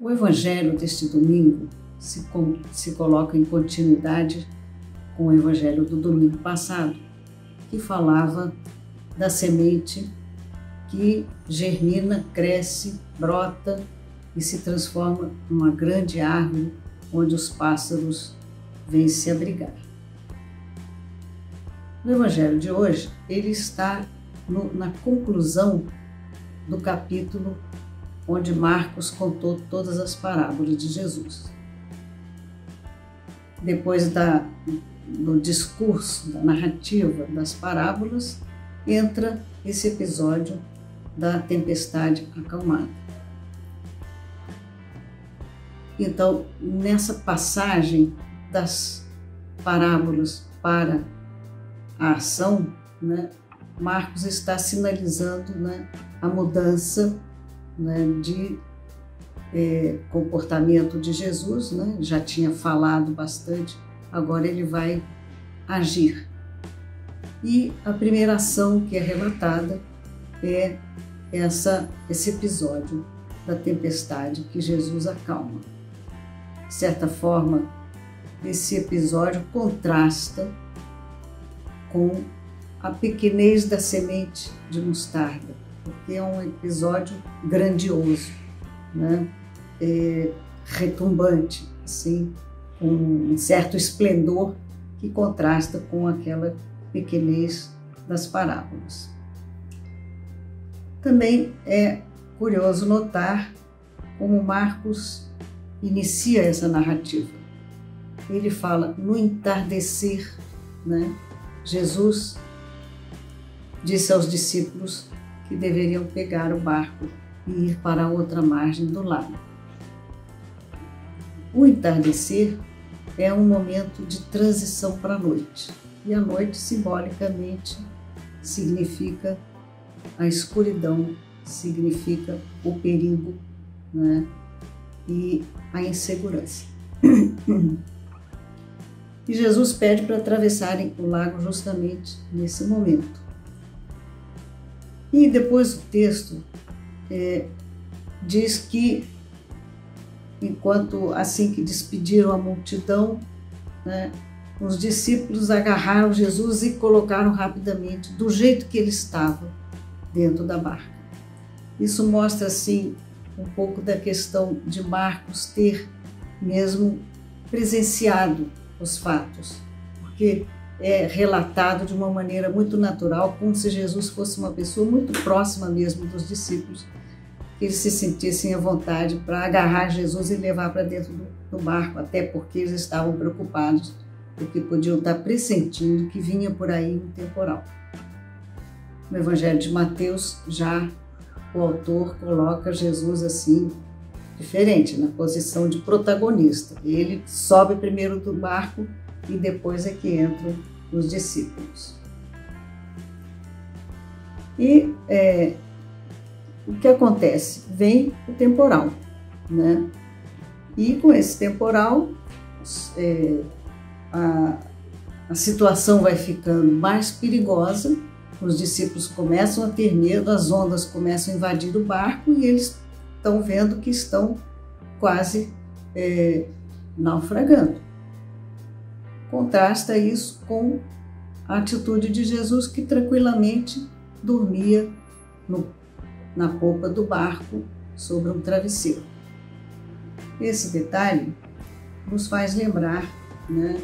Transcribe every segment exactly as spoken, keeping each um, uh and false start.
O evangelho deste domingo se, com, se coloca em continuidade com o evangelho do domingo passado, que falava da semente que germina, cresce, brota e se transforma numa grande árvore onde os pássaros vêm se abrigar. No evangelho de hoje, ele está no, na conclusão do capítulo onde Marcos contou todas as parábolas de Jesus. Depois da, do discurso, da narrativa das parábolas, entra esse episódio da tempestade acalmada. Então, nessa passagem das parábolas para a ação, né, Marcos está sinalizando, né, a mudança, né, de é, comportamento de Jesus, né? Já tinha falado bastante, agora ele vai agir. E a primeira ação que é relatada é essa, esse episódio da tempestade que Jesus acalma. De certa forma, esse episódio contrasta com a pequenez da semente de mostarda, porque é um episódio grandioso, né? É, retumbante, assim, com um certo esplendor que contrasta com aquela pequenez das parábolas. Também é curioso notar como Marcos inicia essa narrativa. Ele fala, no entardecer, né, Jesus disse aos discípulos que deveriam pegar o barco e ir para a outra margem do lago. O entardecer é um momento de transição para a noite, e a noite simbolicamente significa a escuridão, significa o perigo, né, e a insegurança. E Jesus pede para atravessarem o lago justamente nesse momento. E depois o texto é, diz que, enquanto assim que despediram a multidão, né, os discípulos agarraram Jesus e colocaram rapidamente, do jeito que ele estava, dentro da barca. Isso mostra, assim, um pouco da questão de Marcos ter mesmo presenciado os fatos, porque é relatado de uma maneira muito natural, como se Jesus fosse uma pessoa muito próxima mesmo dos discípulos, que eles se sentissem à vontade para agarrar Jesus e levar para dentro do, do barco, até porque eles estavam preocupados, porque podiam estar pressentindo que vinha por aí um temporal. No Evangelho de Mateus, já o autor coloca Jesus assim, diferente, na posição de protagonista. Ele sobe primeiro do barco e depois é que entram os discípulos. E é, o que acontece? Vem o temporal, né? E com esse temporal, é, a, a situação vai ficando mais perigosa, os discípulos começam a ter medo, as ondas começam a invadir o barco e eles estão vendo que estão quase é, naufragando. Contrasta isso com a atitude de Jesus, que tranquilamente dormia no, na polpa do barco sobre um travesseiro. Esse detalhe nos faz lembrar, né,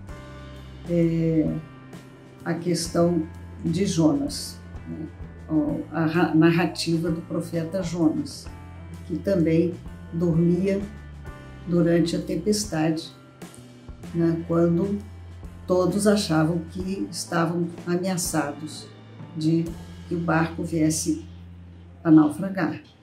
é, a questão de Jonas, né, a narrativa do profeta Jonas, que também dormia durante a tempestade, né, quando todos achavam que estavam ameaçados de que o barco viesse a naufragar.